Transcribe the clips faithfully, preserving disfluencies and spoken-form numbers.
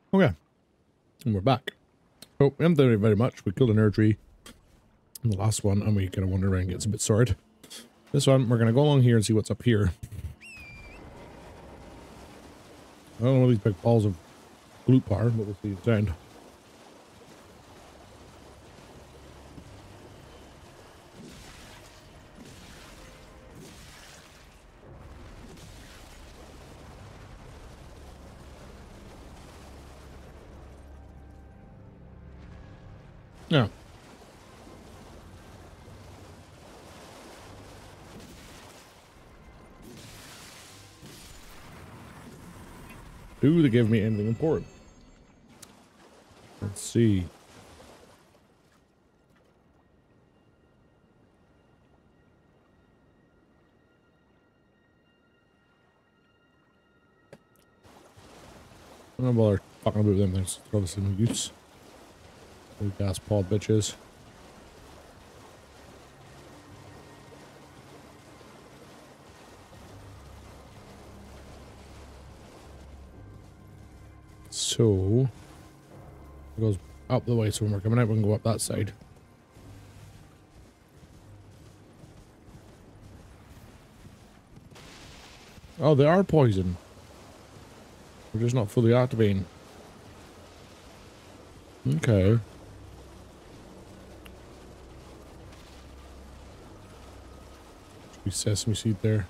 Okay. And we're back. Oh, we haven't done it very much. We killed an air tree in the last one, and we kind of wander around and get a bit sorted. This one, we're going to go along here and see what's up here. I don't know what these big balls of glute are, but we'll see it sound. Yeah. Do they give me anything important? Let's see. I'm not bother fucking about them things. They're obviously no use. Big gas pod bitches. So it goes up the way, so when we're coming out we can go up that side. Oh, they are poison. We're just not fully activating. Okay. Should be sesame seed there.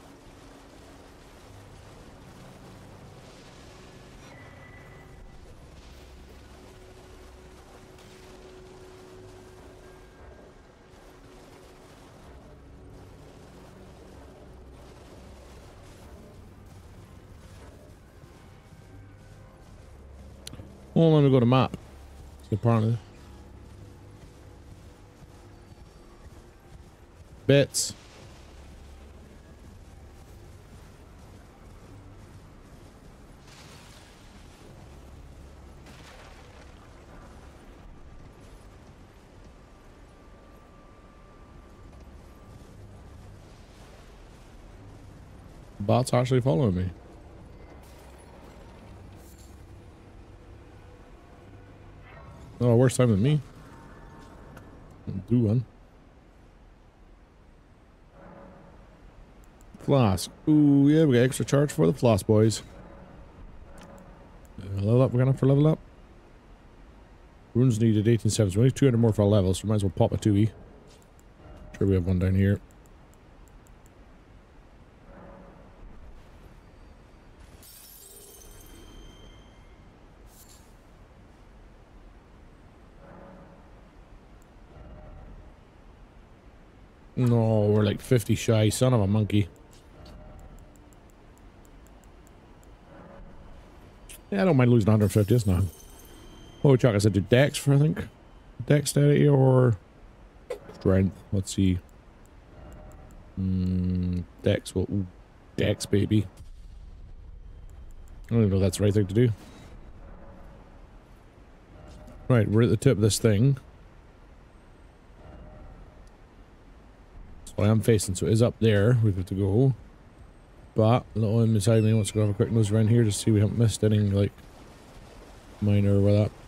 Well, let me go to map. So apparently. Bits. Bot's actually following me. Oh, worse time than me. Do one. Flask. Ooh, yeah, we got extra charge for the flask, boys. Uh, level up, we're gonna have for level up. Runes needed eighteen sevens. We need two hundred more for our levels, so we might as well pop a two E. Sure, we have one down here. No, we're like fifty shy, son of a monkey. Yeah, I don't mind losing one hundred fifty, it's not. What would you like? I said do dex for, I think. Dexterity or strength. Let's see. Mm, dex, well, ooh, dex, baby. I don't even know if that's the right thing to do. Right, we're at the tip of this thing. I am facing, so it is up there. We've got to go. But little one beside me wants to go have a quick nose around here to see we haven't missed any like minor or that.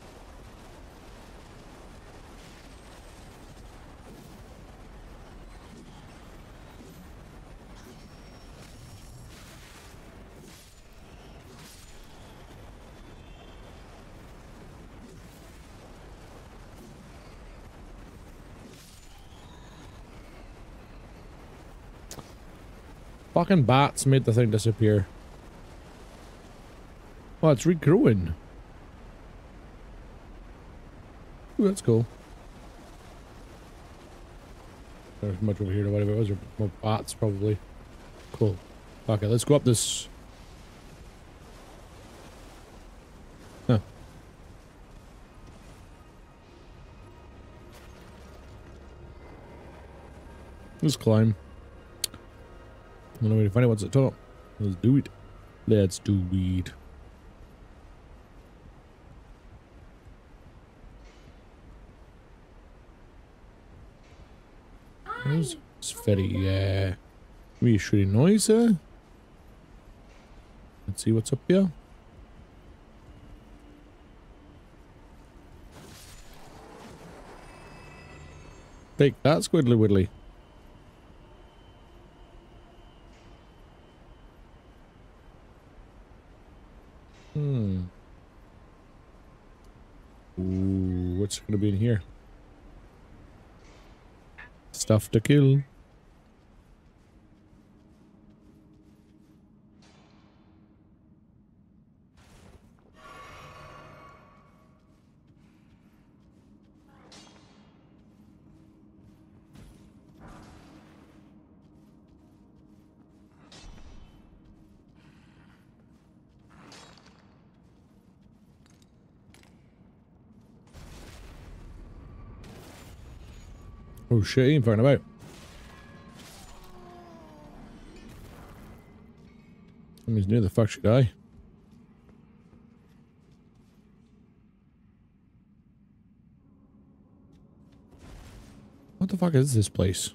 Fucking bats made the thing disappear. Oh, it's regrowing. Ooh, that's cool. There's much over here to whatever it was, or more bats probably. Cool. Okay, let's go up this. Huh. Let's climb. No way to find out what's at the top. Let's do it. Let's do it. It's very, uh, reassuring noise, uh. Let's see what's up here. Take that, squiddly widdly. Hmm. Ooh, what's gonna be in here? Stuff to kill. Oh shit, he ain't fucking about. That means near the fuck should I? What the fuck is this place?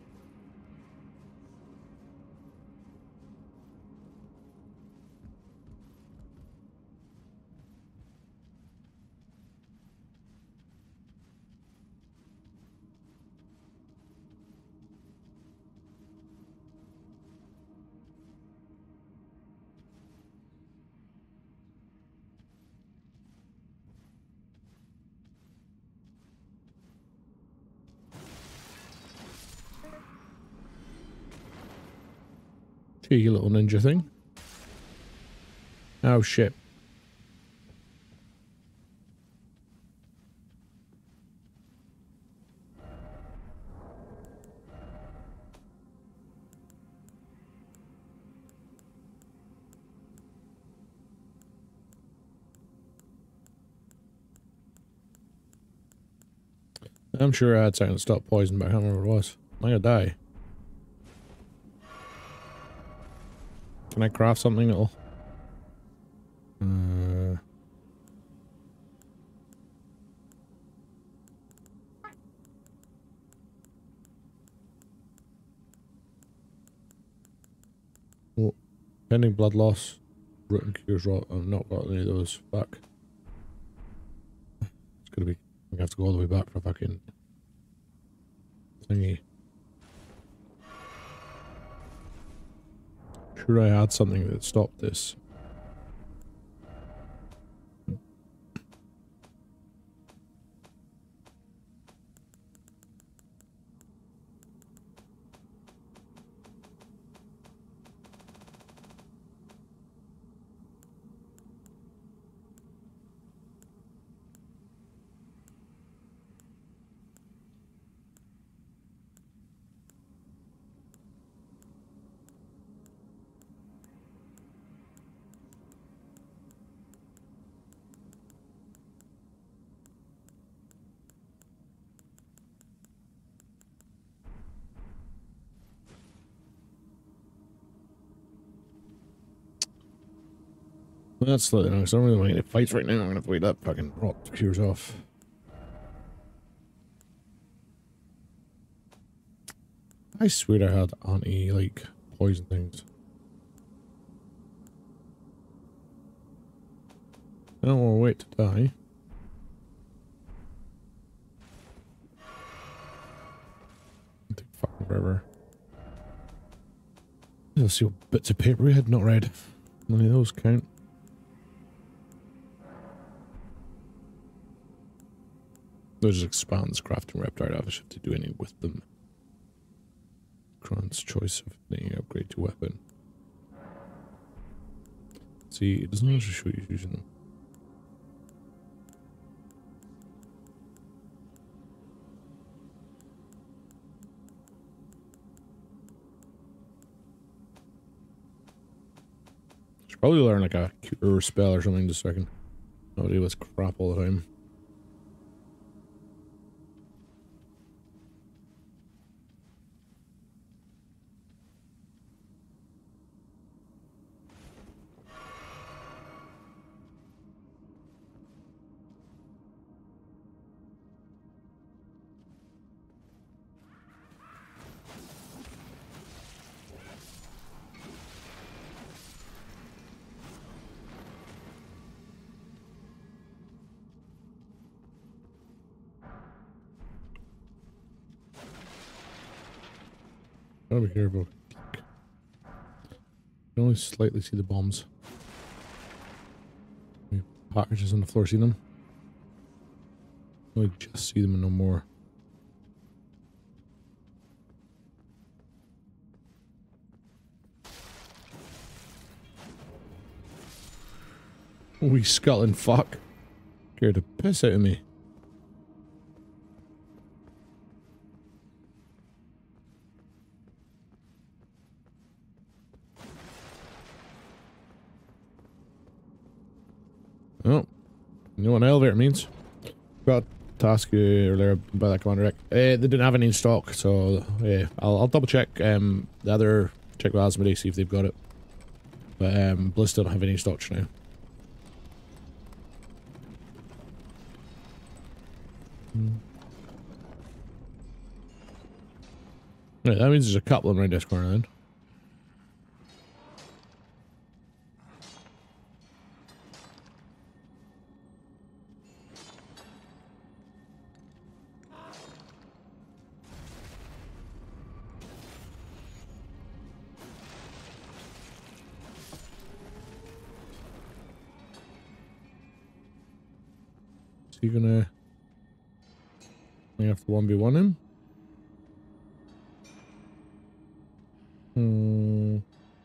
Cheeky little ninja thing. Oh shit. I'm sure I had something to stop poison, but I can't remember what it was. I'm gonna die. Can I craft something that'll... Uh... Oh, pending blood loss. Root and cures rot. I've not got any of those. Fuck. It's gonna be... I'm gonna have to go all the way back for a fucking... thingy. Sure I had something that stopped this. Well, that's slightly nice. I don't really want to get fights right now. I'm gonna have to wait that fucking rot cures off. I swear I had anti, like, poison things. I don't want to wait to die. It'll take fucking forever. Let's see what bits of paper we had not read. None of those count. Those expands crafting reptile. I have to do anything with them. Kron's choice of any upgrade to weapon. See, it doesn't actually show you using them. Should probably learn like a cure spell or something just so I can not do this crap all the time. Gotta be careful. You can only slightly see the bombs. Packages on the floor, see them? I just see them and no more. Wee scuttling fuck. Scared the piss out of me. Oh, you know what an elevator means? Got a task earlier by that commander deck. Uh, they didn't have any in stock, so yeah, I'll, I'll double check um, the other check with Asmodee, see if they've got it. But um, Blizz don't have any in stock now. Hmm. Right, that means there's a couple in around this corner then. Is he gonna... I have to one v one him? Hmm...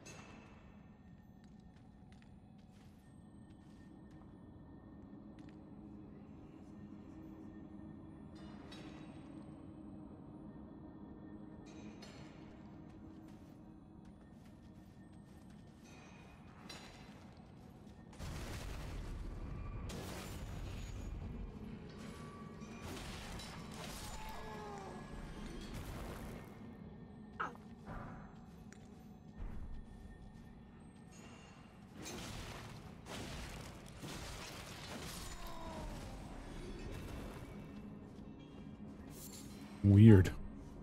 Weird.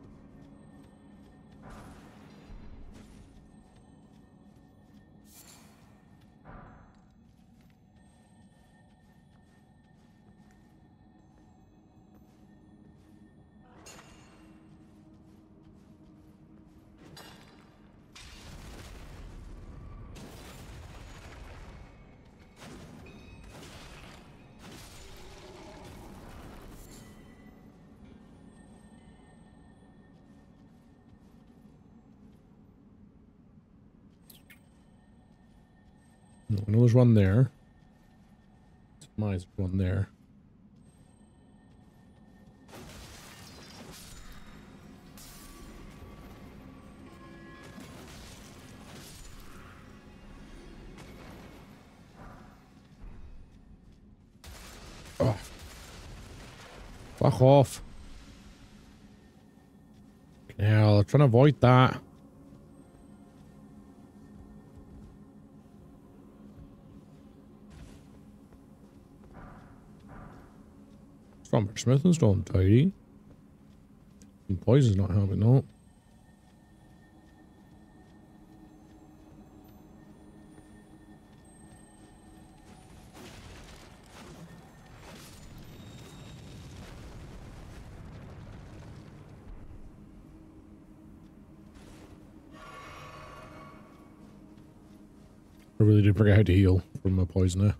I know there's one there. Mine's one there. Oh. Fuck off. Hell, I'm trying to avoid that. From Smith and Stone tidy. And poison's not helping, no. I really did forget how to heal from my poison there.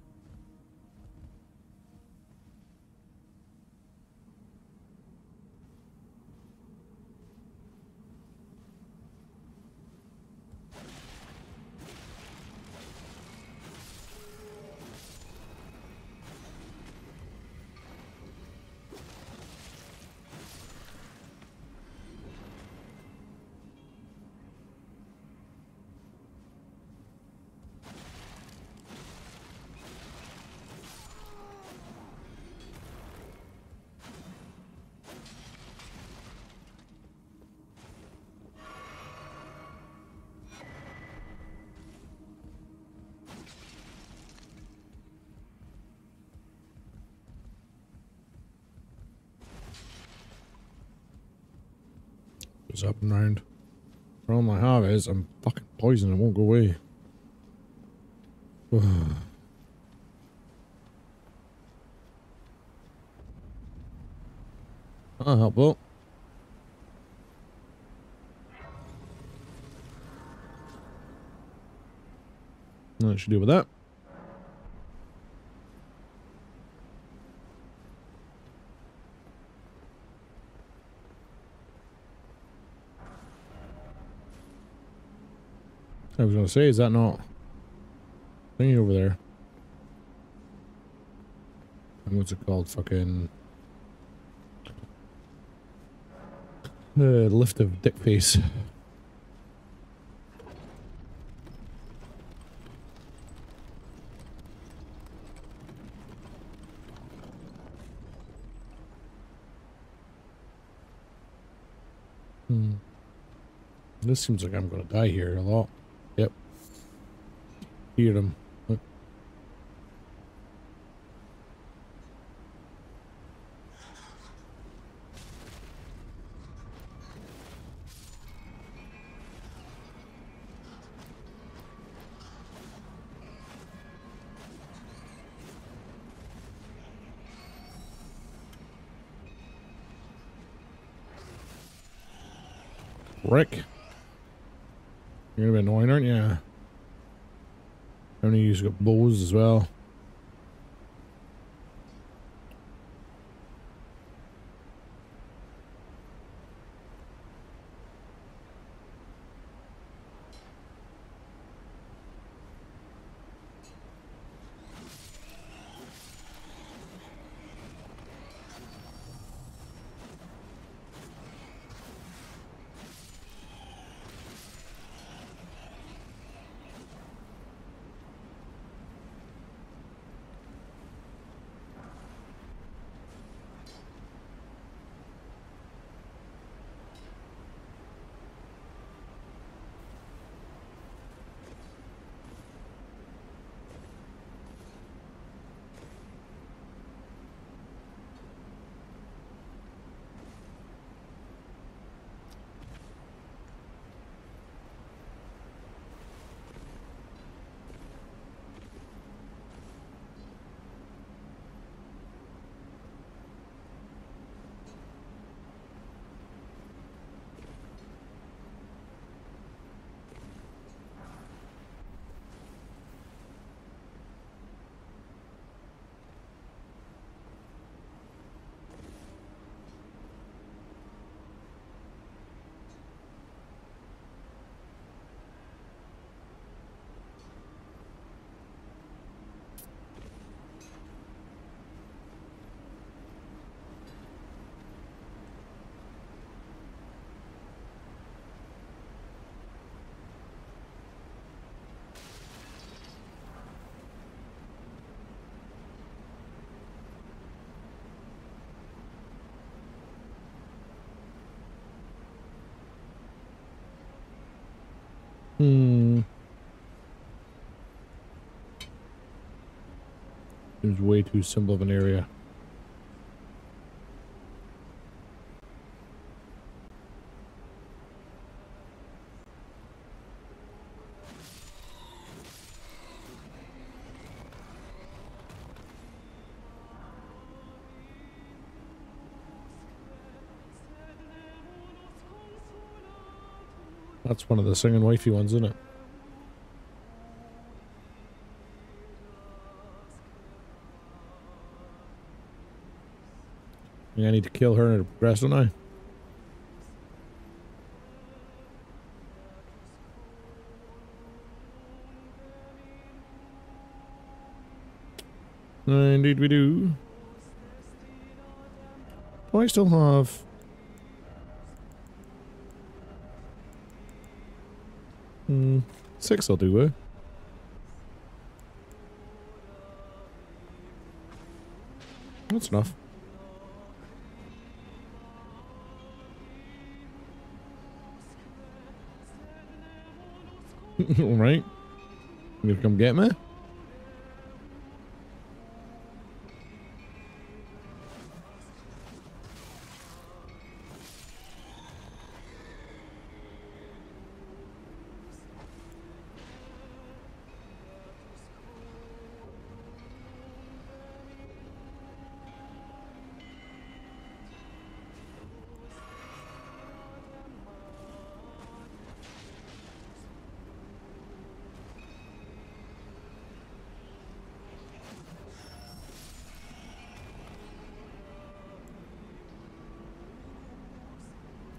Up and round. Problem I have is I'm fucking poisoned and it won't go away. That'll help though. much to do with that. I was gonna say, is that not thingy over there? And what's it called? Fucking uh, lift of dick face. Hmm. This seems like I'm gonna die here a lot. Yep. Hear them. Look. Rick. You're gonna be annoying, aren't you? How many of you've got bows as well? Hmm. Seems way too simple of an area. That's one of the singing wifey ones, isn't it? I need to kill her and progress, don't I? Indeed we do. Do I still have... Hmm, six I'll do, eh? That's enough. Alright. You gonna come get me?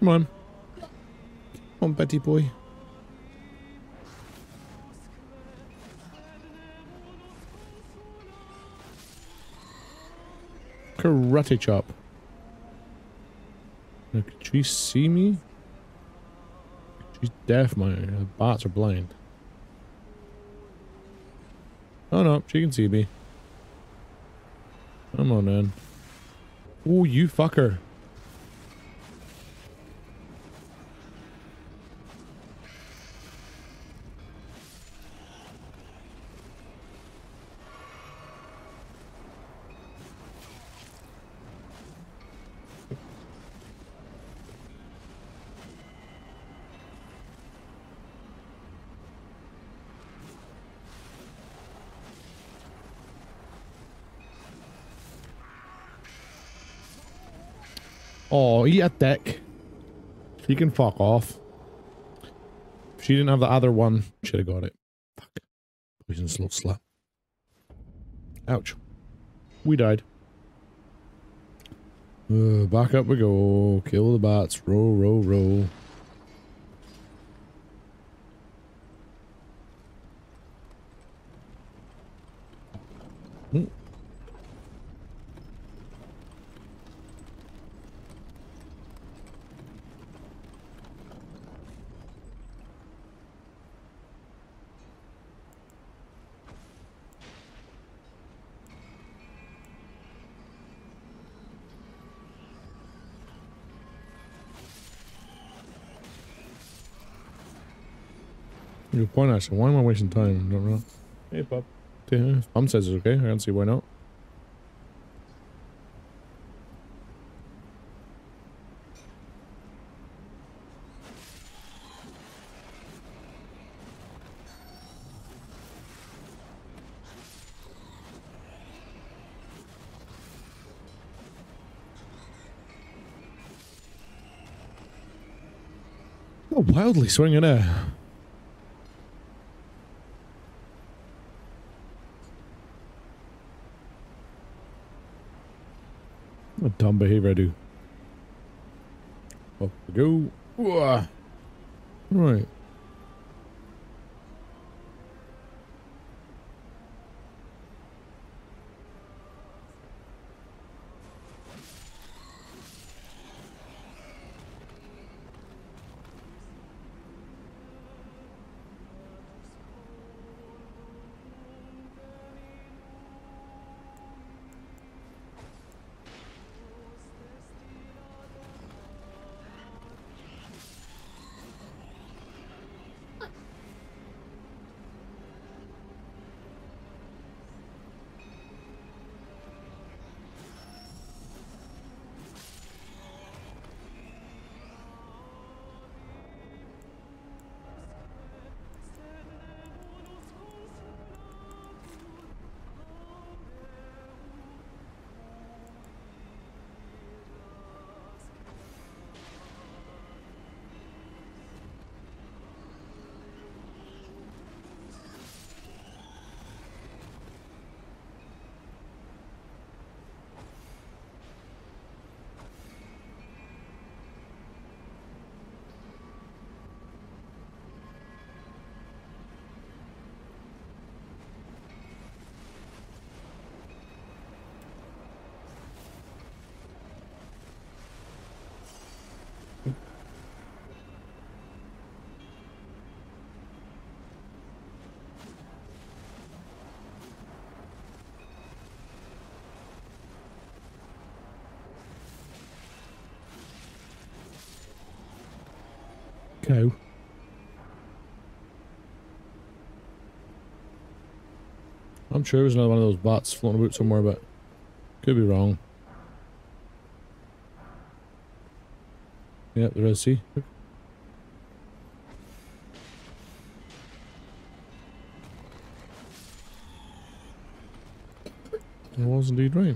on. Come on, Betty boy. Karate chop. Now, can she see me? She's deaf, my her bats are blind. Oh no, she can see me. Come on then. Oh, you fucker. Oh, eat a dick. She can fuck off. If she didn't have the other one, should have got it. Fuck. Poisonous little slut. Ouch. We died. Uh, back up we go. Kill the bats. Row, row, row. Hmm. Good point, actually. Why am I wasting time? I don't know. Hey, Bob. Yeah, Mum says it's okay. I can't see why not. Oh, wildly swinging there. What dumb behavior I do. Up we go. Ooh. Right. Cow. I'm sure there's another one of those bats floating about somewhere, but could be wrong. Yep, there is. See? It was indeed right.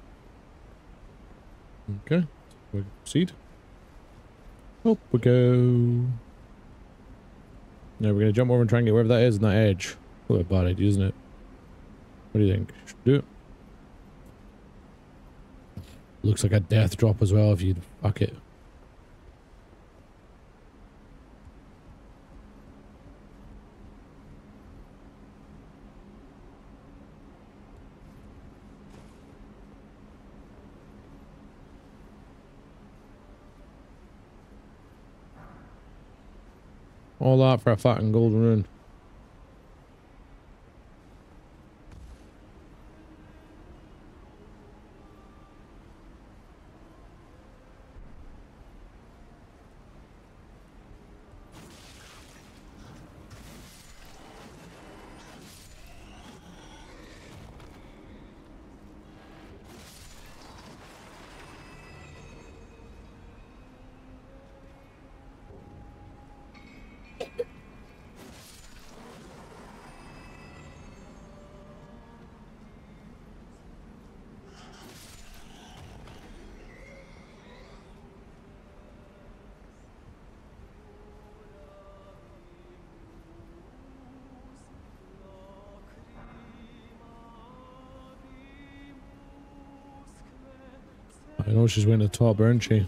Okay, we proceed. Up we go. Now we're gonna jump over and try and get wherever that is in that edge. What a bad idea, isn't it? What do you think? Should do it. Looks like a death drop as well if you fuck it. All that for a fucking golden rune. I know she's winning the top, isn't she?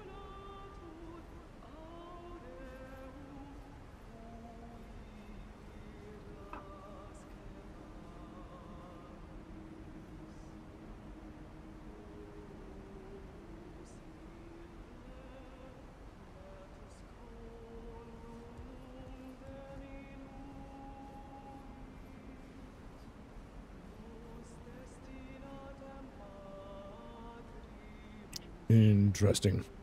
Interesting.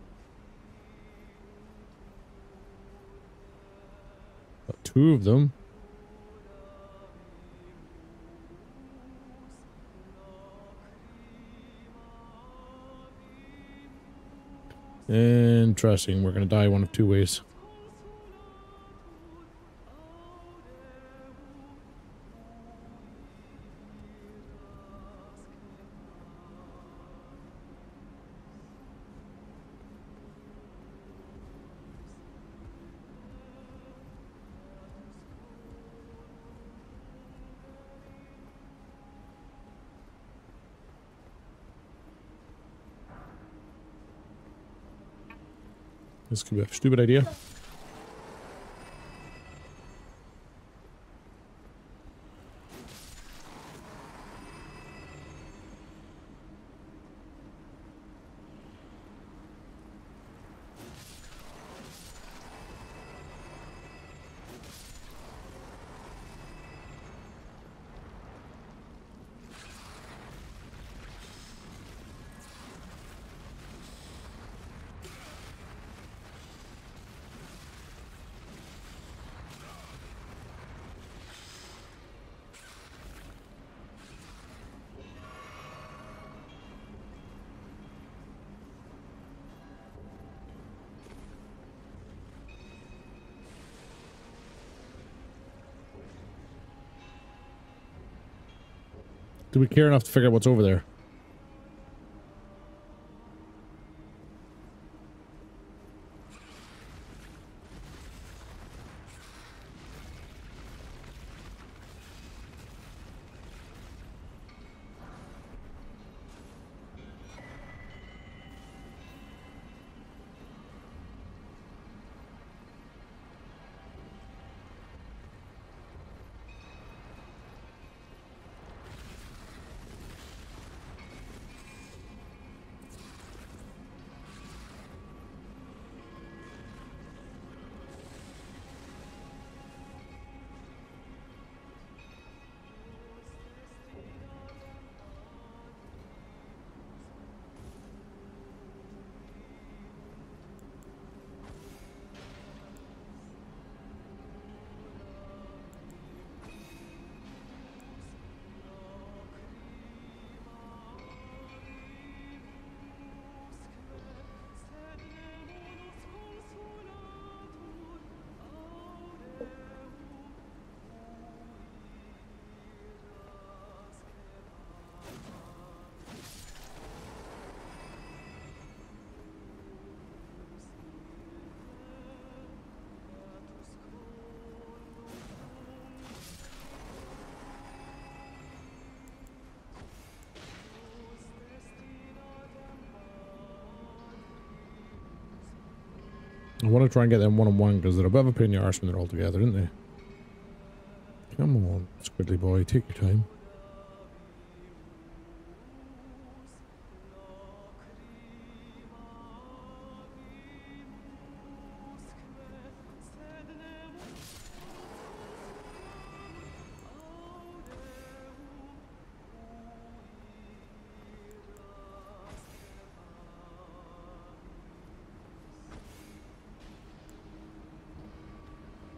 Got two of them. Interesting. We're gonna die one of two ways. This could be a stupid idea. Do we care enough to figure out what's over there? I want to try and get them one-on-one because they're a bit of a pain in the arse when they're all together, aren't they? Come on, squiddly boy, take your time.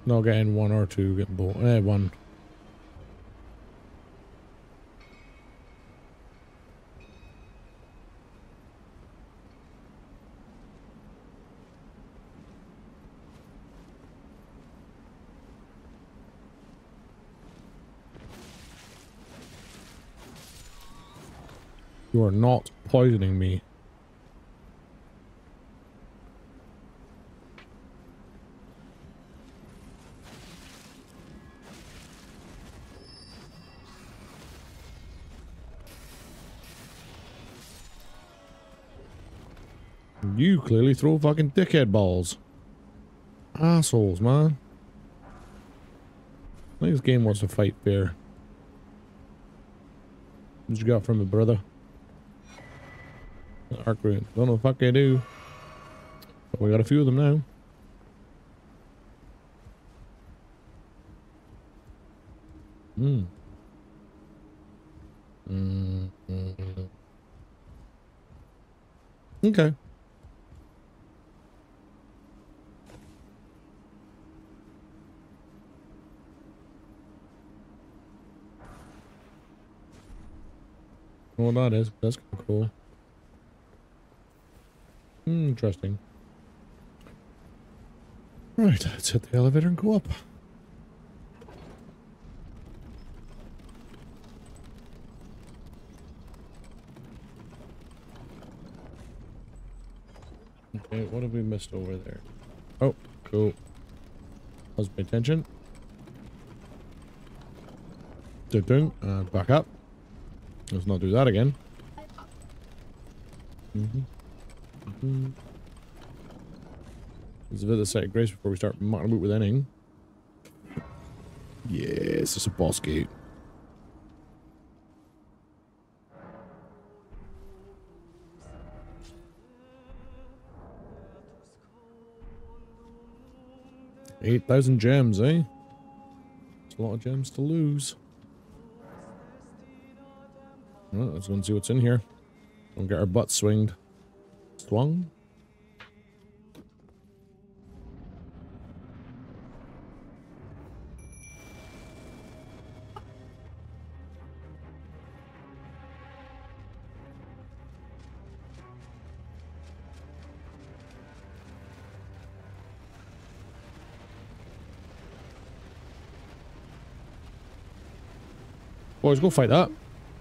No, getting one or two, getting both. Eh, one. You are not poisoning me. You clearly throw fucking dickhead balls. Assholes, man. I think this game wants to fight fair. What you got from me, brother? Arc runes. Don't know the fuck they do. But we got a few of them now. Hmm. Mm -hmm. Okay. Well, that is. That's kind of cool. Hmm, interesting. Right, let's hit the elevator and go up. Okay, what have we missed over there? Oh, cool. Let's pay attention. Ding, uh, back up. Let's not do that again. Mm-hmm. Mm-hmm. Let's visit the site of grace before we start mucking about with anything. Yes, it's a boss gate. Eight thousand gems, eh? It's a lot of gems to lose. Well, let's go and see what's in here. Don't get our butt swinged. Swung? Boys, go fight that.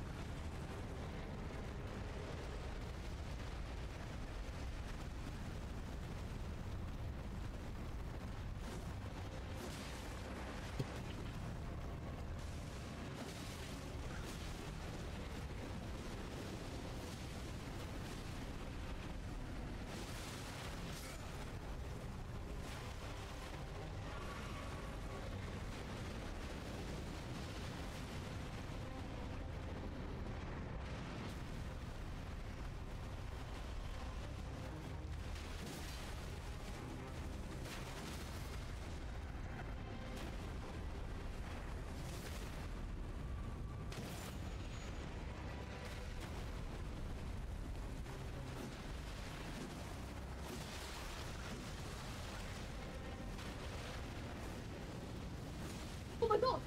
Oh my god!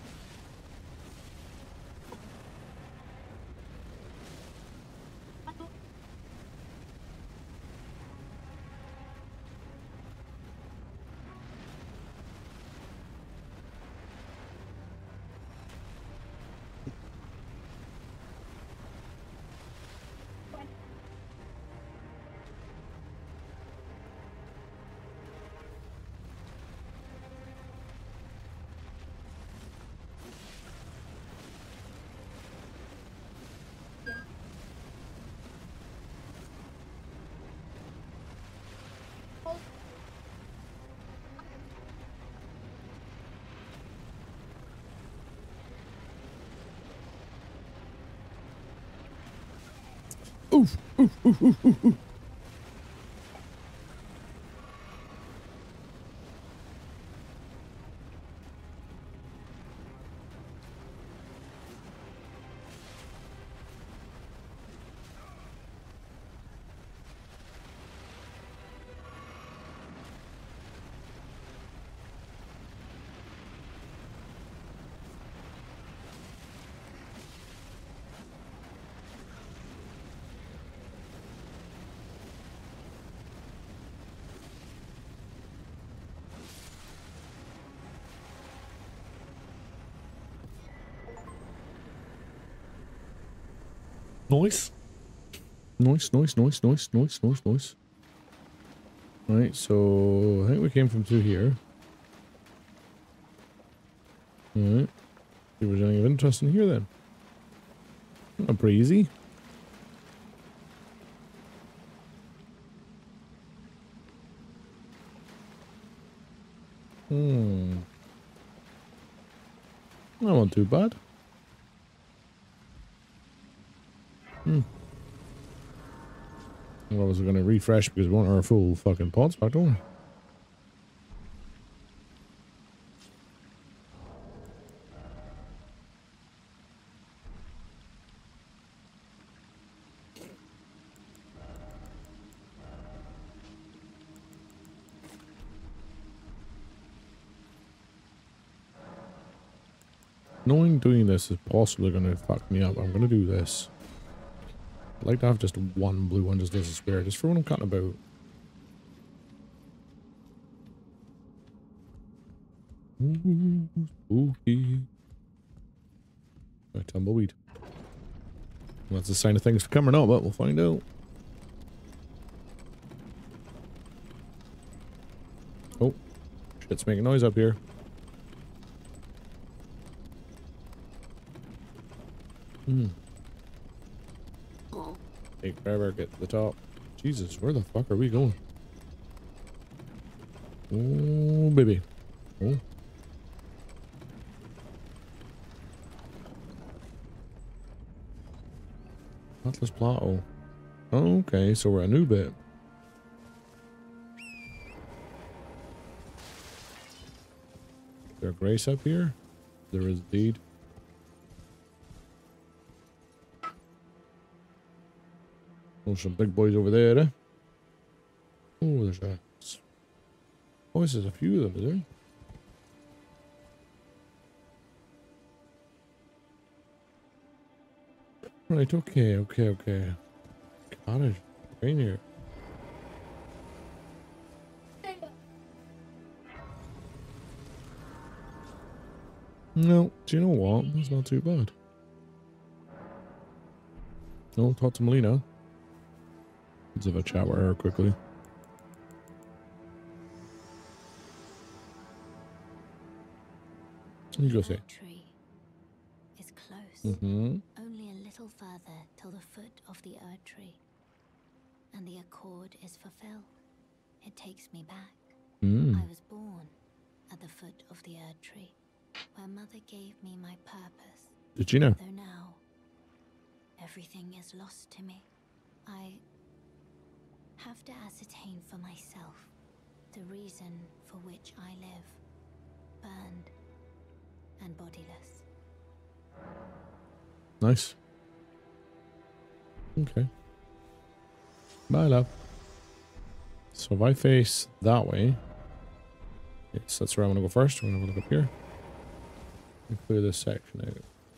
Oof, oof, oof, oof, oof, oof. Nice. Nice, nice, nice, nice, nice, nice, nice. Right, so I think we came from through here. Alright. See if there's anything of interest in here then. Not pretty easy. Hmm. That wasn't too bad. Hmm. Well, I was going to refresh because we want our full fucking pods back, don't we? Knowing doing this is possibly going to fuck me up, I'm going to do this. I'd like to have just one blue one just as a spare, just for when I'm cutting about. Ooh, spooky. Right, tumbleweed. Well, that's a sign of things to come or not, but we'll find out. Oh, shit's making noise up here. Hmm. Take forever, get to the top. Jesus, where the fuck are we going? Oh, baby. Oh. Atlas Plateau. Okay, so we're a new bit. Is there grace up here? There is indeed. Oh, some big boys over there, eh? Oh, there's a... Oh, this is a few of them, is there? Right, okay, okay, okay. Cottage. Rain here. No, do you know what? That's not too bad. No, talk to Melina. Let's have a chat with her quickly. You go say. Tree is close. Mm-hmm. Only a little further till the foot of the Erd tree, and the accord is fulfilled. It takes me back. Mm. I was born at the foot of the Erd tree, where Mother gave me my purpose. Did you know? Though now everything is lost to me, I have to ascertain for myself the reason for which I live, burned and bodiless. Nice. Okay. Bye, love. So if I face that way, yes, that's where I'm gonna go first. I'm gonna look up here and clear this section out.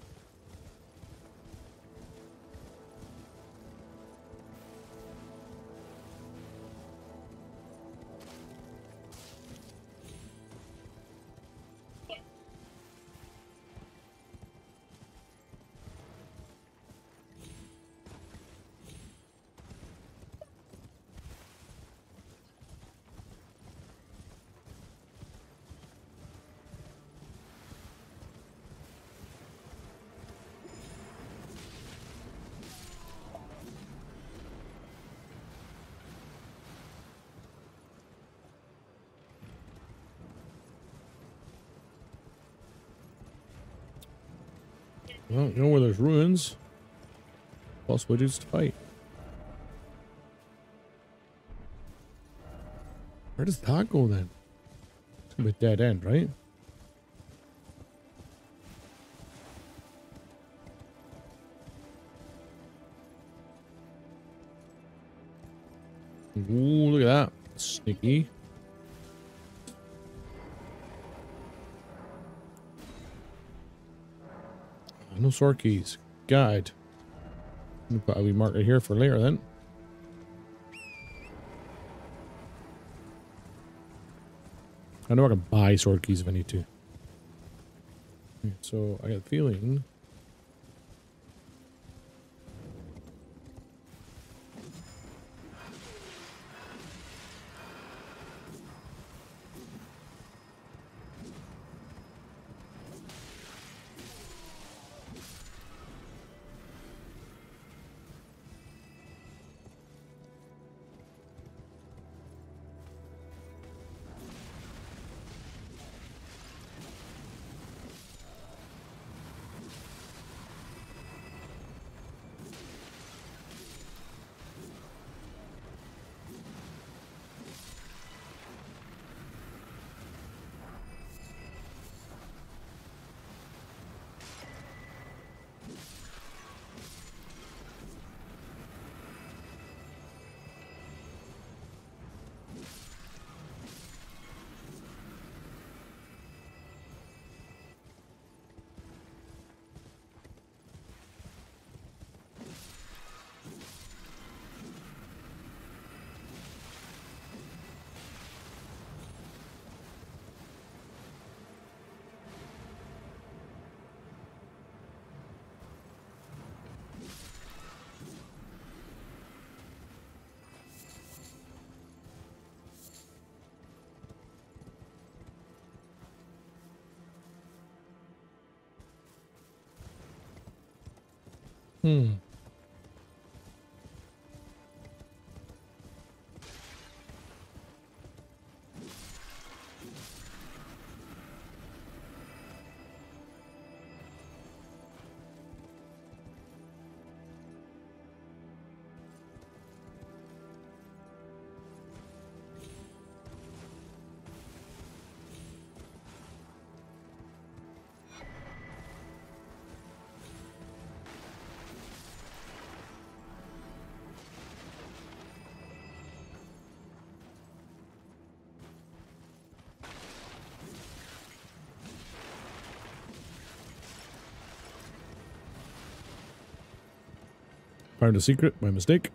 Well, you know where there's ruins, possibilities to fight. Where does that go then? It's gonna be a dead end, right? Ooh, look at that. Sneaky. No sword keys. Guide. We'll put a wee marker here for later then. I know I can buy sword keys if I need to. So I got a feeling Hmm. Found a secret, my mistake.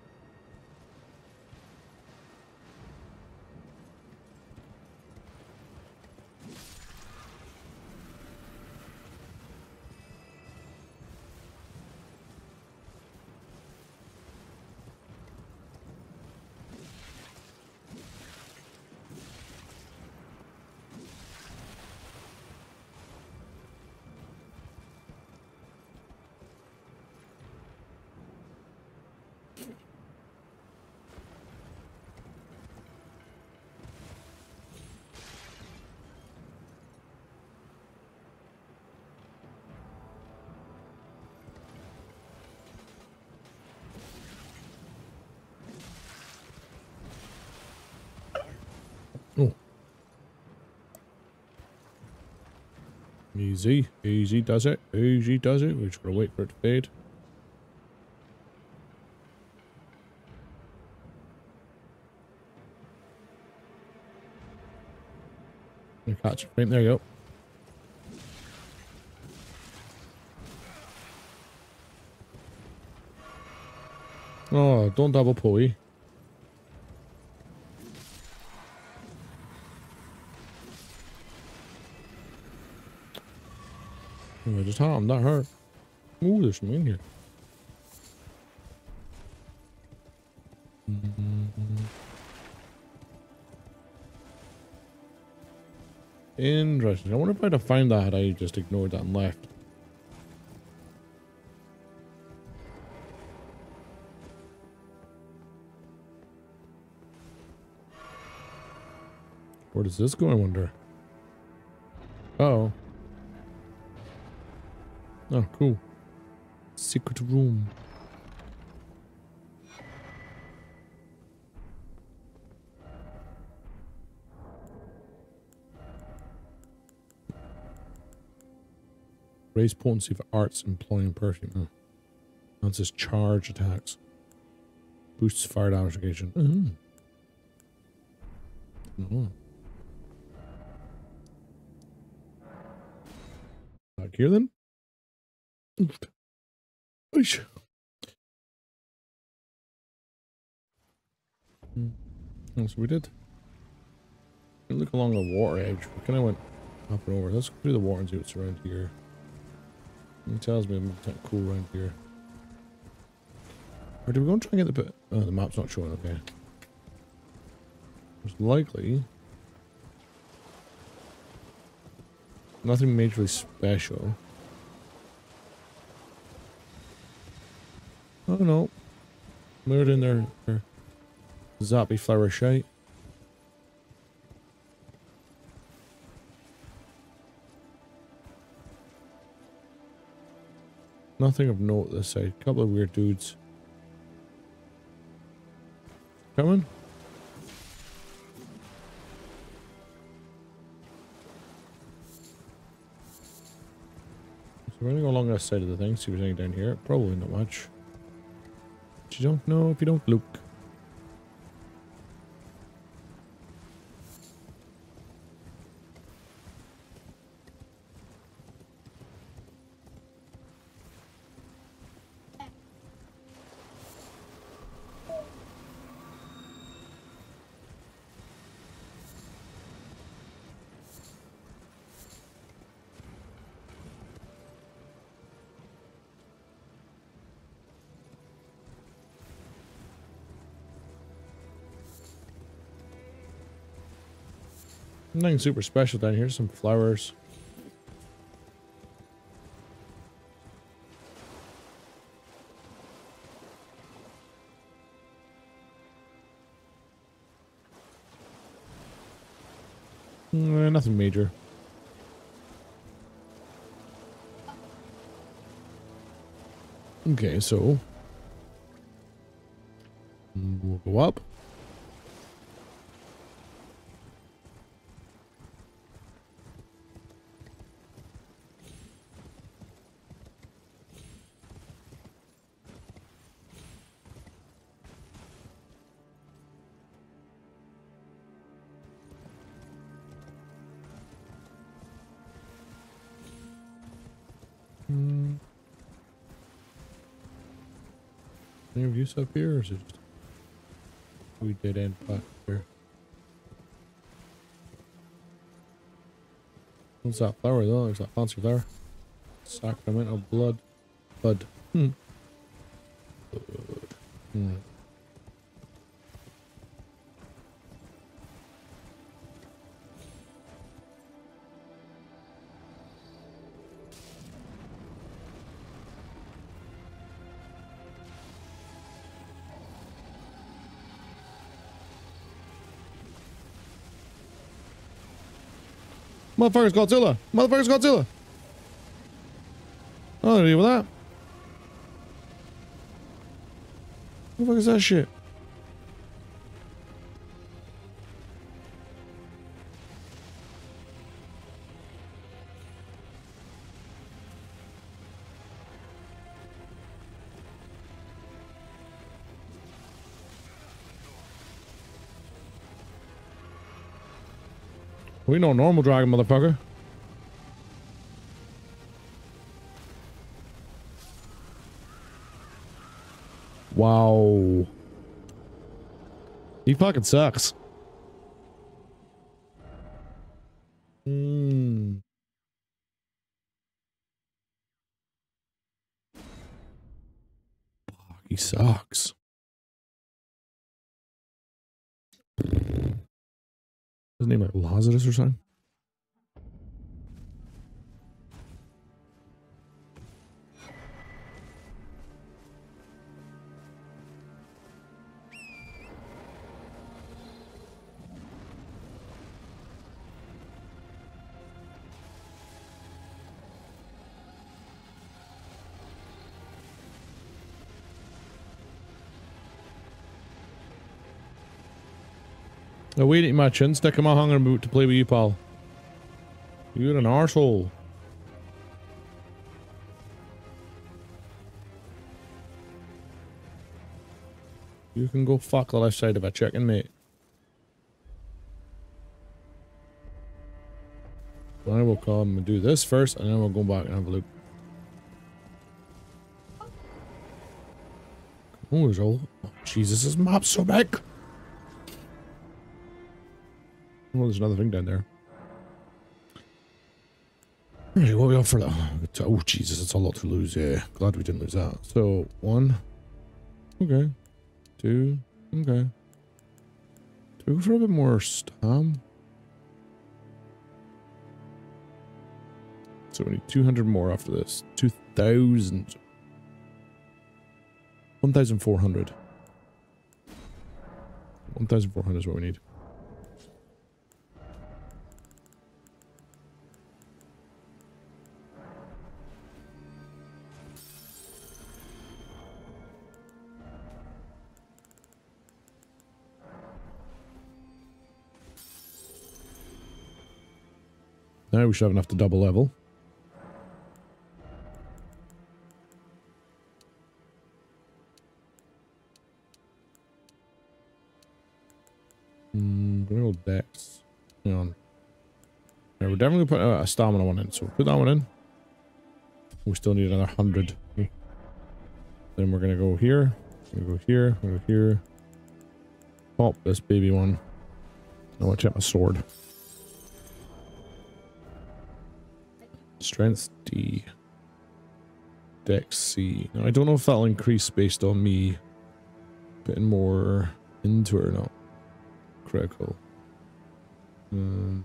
Oh. Easy, easy does it, easy does it. We're just gonna wait for it to fade. You catch it. Right, there you go. Oh, don't double pulley. Oh, I just harmed, that hurt. Ooh, there's something in here. Mm-hmm. Interesting. I wonder if I'd have found that had I just ignored that and left. Where does this go, I wonder? Uh oh. Oh, cool. Secret room. Raise potency for arts employing perfume. Oh. That's his charge attacks. Boosts fire damage negation. Mm-hmm. Oh. Back here then. Oosh. Mm. That's what we did. We look along the water edge. We kind of went up and over. Let's go through the water and see what's around here. It tells me it's kind of cool around here. Or do we go and try and get the bit? Oh, the map's not showing. Okay. It's likely nothing majorly special. Oh no. Moved in there. there. Zappy flower shite. Nothing of note this side. Couple of weird dudes. Coming? So we're gonna go along that side of the thing, see if there's anything down here. Probably not much. But you don't know if you don't look. Nothing super special down here, some flowers. Uh, nothing major. Okay, so we'll go up. Hmm. Any use up here, or is it just we did end back here? What's that flower though? There's that fancy flower. Sacrament of blood. Blood. Hmm. Hmm. Motherfucker's Godzilla! Motherfucker's Godzilla! Oh, I'll deal with that. What the fuck is that shit? We know normal dragon, motherfucker. Wow. He fucking sucks. Hmm. Fuck, he sucks. His name like Lazarus or something? No, wait ain't my chin stick in my hunger boot to play with you, pal. You're an arsehole. You can go fuck the left side of a chicken, mate. I will come and do this first, and then we'll go back and have a look. Oh, there's all. Oh, Jesus, this map's so big. Oh, there's another thing down there. Right, what are we up for that? Oh, Jesus, it's a lot to lose. Yeah, glad we didn't lose that. So, one. Okay. Two. Okay. Two for a bit more stam. So we need two hundred more after this. two thousand. one thousand four hundred. one thousand four hundred is what we need. Now we should have enough to double level. Hmm, gonna go Dex. Hang on. Yeah, we're definitely putting a stamina one in, so put that one in. We still need another hundred. Then we're gonna go here. We're gonna go here. We're gonna go here. Pop this baby one. I want to check my sword. Strength D. Dex C. Now I don't know if that'll increase based on me putting more into it or not. Critical. Um.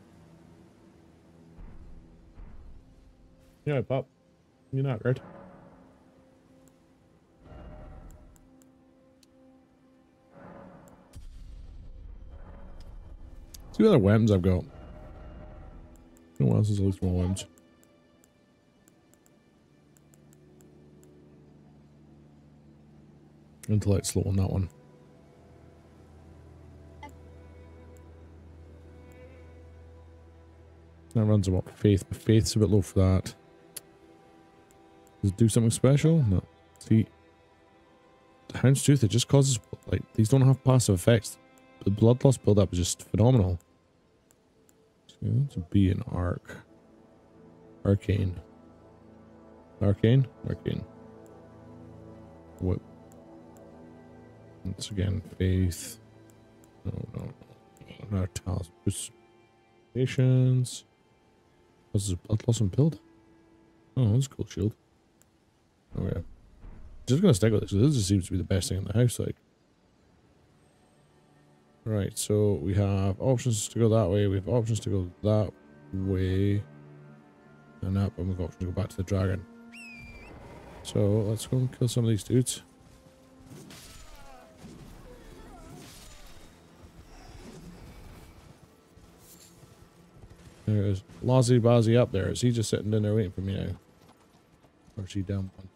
Yeah, Pop. You're not right. See what other weapons I've got. been a while since I looked at my worms. Intellect slow on that one. That runs about faith, but faith's a bit low for that. Does it do something special? No. See, the Houndstooth, it just causes, like, these don't have passive effects. The blood loss build up is just phenomenal. So that's a B in arc. Arcane. Arcane? Arcane. What? Once again, faith. No, no, no. Another task. Boost patience. What's this blood loss and build? Oh, that's a cool shield. Okay. Just gonna stick with this. This just seems to be the best thing in the house, like. Right, so we have options to go that way, we have options to go that way. And up, and we've got options to go back to the dragon. So let's go and kill some of these dudes. There's Lozzie Bazzy up there. Is he just sitting in there waiting for me now? Or is he down one?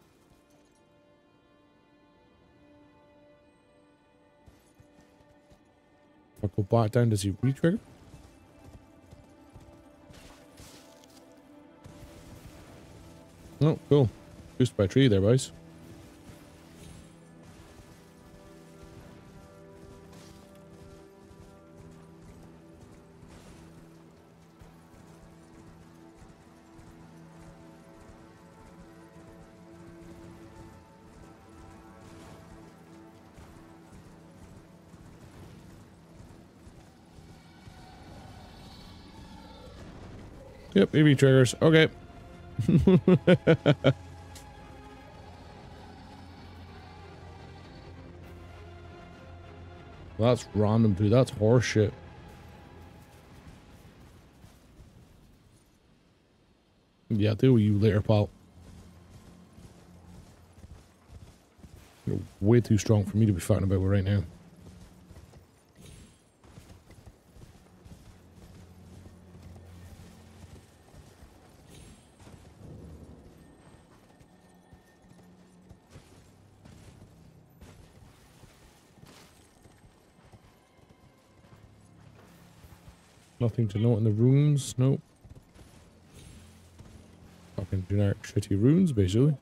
If I go back down, does he re-trigger? Oh, cool. Boosted by a tree there, boys. Yep, maybe triggers. Okay. That's random, dude. That's horseshit. Yeah, deal with you later, pal. You're way too strong for me to be fighting about with right now. Nothing to note in the runes, nope. Fucking generic shitty runes, basically.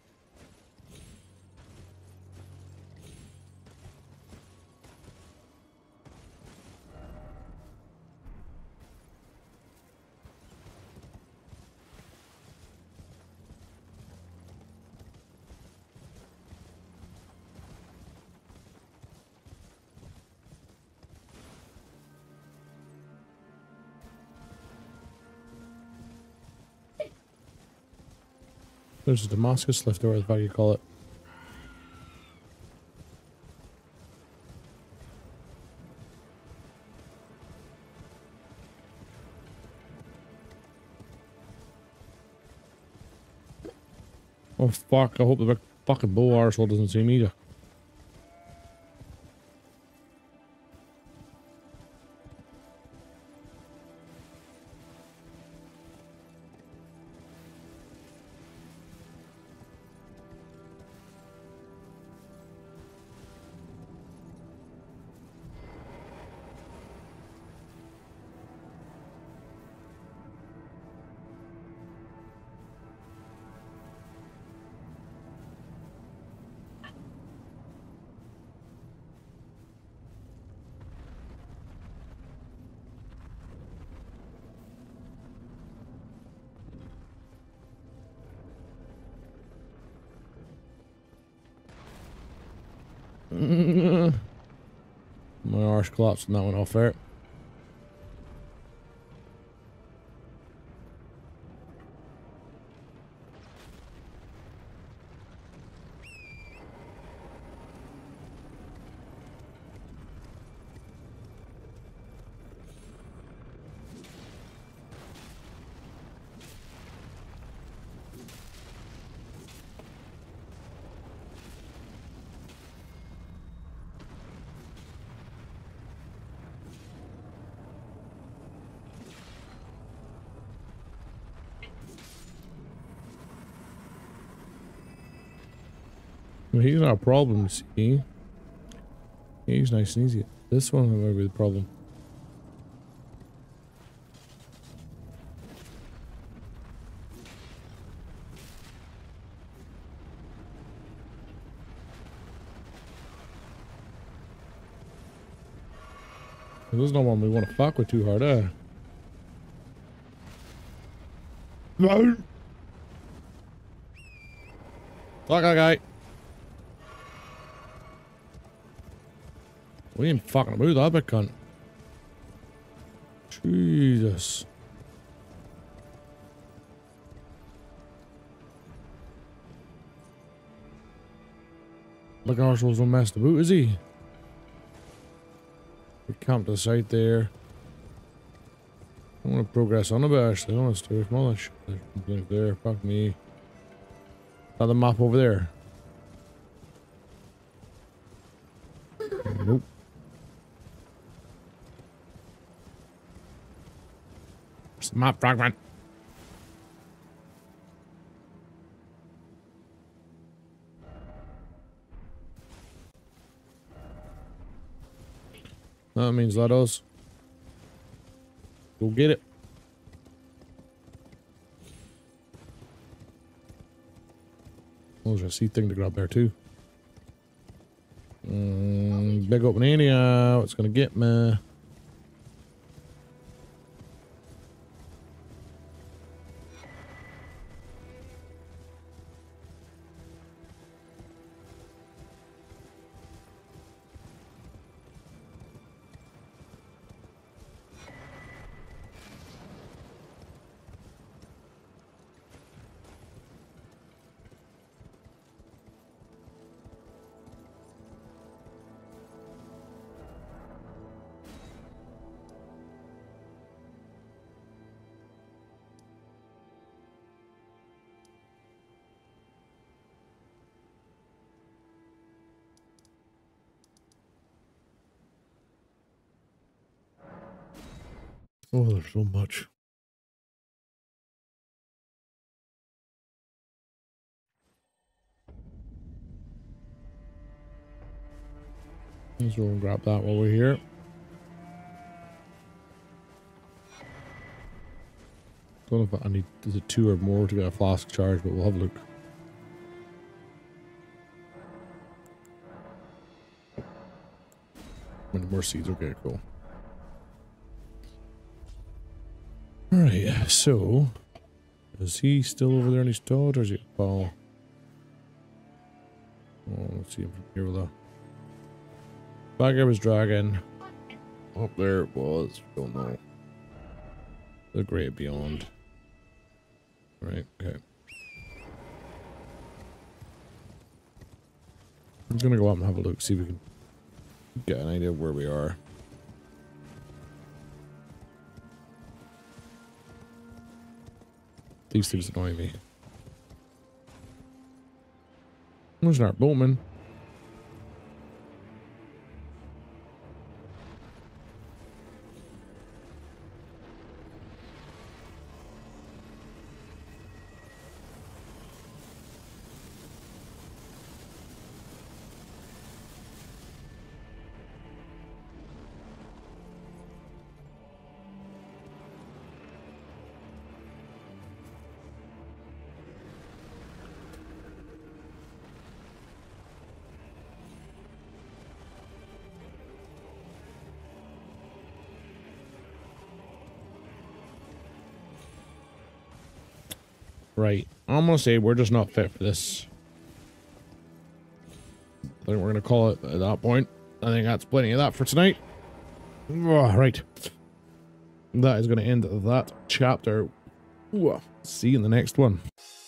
There's a Damascus left over, the fuck you call it. Oh fuck, I hope the fucking bow arsehole doesn't see me either. My arse collapsed and that went off there. He's not a problem, see? He's nice and easy. This one might be the problem. This is not one we want to fuck with too hard, eh? No! Fuck that guy! We ain't fucking move that bit, cunt. Jesus. Like Arsenal's no mess to boot, is he? We camped the site there. I want to progress on a bit, actually. I want to stay from all that shit. There's something there. Fuck me. Is that the map over there? Nope. It's the map fragment. That means let us go get it. Oh, there's a seed thing to grab there too. Mm, big open area. What's gonna get me? Oh, there's so much. Let's go and grab that while we're here. Don't know if I need, is it two or more to get a flask charge, but we'll have a look. Many more seeds, okay, cool. Alright, so is he still over there in his toad, or is he Paul? Oh, let's see him from here with that. Back I was dragging. Up there it was, don't know. The great beyond. Right, okay. I'm gonna go up and have a look, see if we can get an idea of where we are. These things annoy me. There's our boatman. Right. I'm gonna say we're just not fit for this. I think we're gonna call it at that point. I think that's plenty of that for tonight. Oh, right. That is gonna end that chapter. Ooh, see you in the next one.